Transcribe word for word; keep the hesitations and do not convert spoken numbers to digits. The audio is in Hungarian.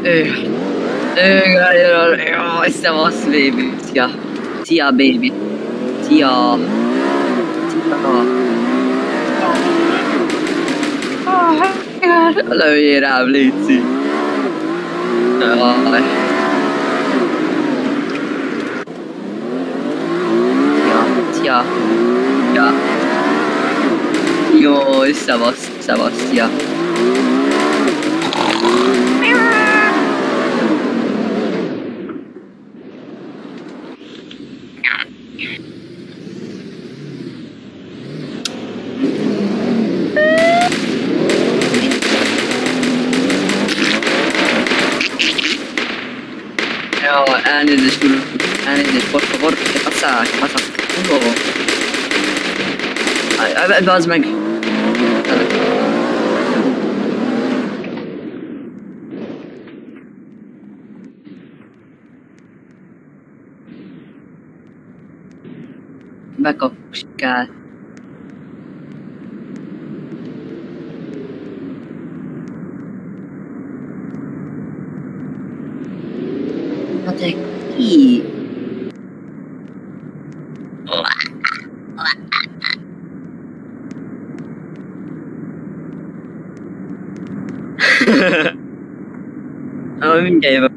Jaj, szevasz, baby. Szia. Szia, baby. Szia. Szia. Lőjél rám, létszik. Jaj. Szia. Szia. Jaj, szevasz, szevasz, szia. Jaj, elnézést, úr. Elnézést, por favor, que pasa, que pasa? Oh. Aj, aj, bazd meg! Bekapcsikál. Na te ki? Ah, mindjárt jövök.